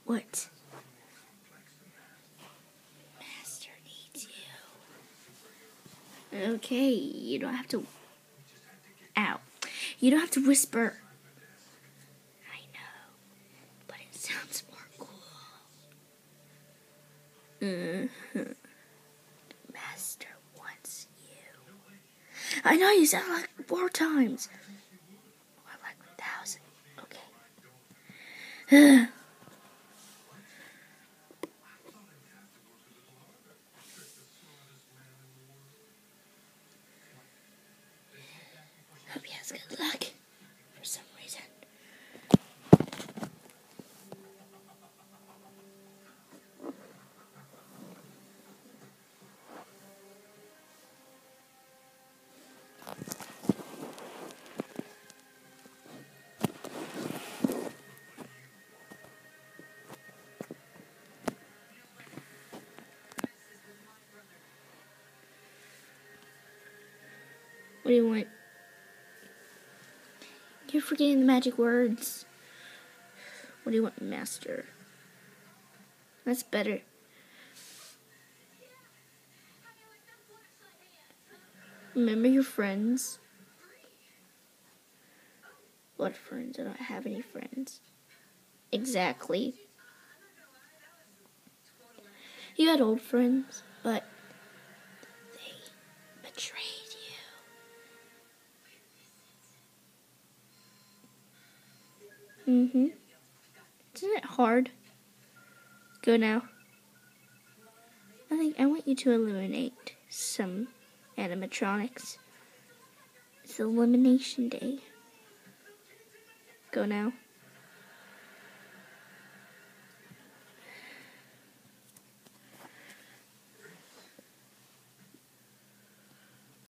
What? Master needs you. Okay, you don't have to... Ow. You don't have to whisper. I know, but it sounds more cool. Master wants you. I know, you sound like 4 times. Or like 1,000. Okay. Hope he has good luck for some reason. What do you want? You're forgetting the magic words. What do you want, Master? That's better. Remember your friends? What friends? I don't have any friends. Exactly. You had old friends, but they betrayed you. Isn't it hard? Go now. I want you to eliminate some animatronics. It's Elimination Day. Go now.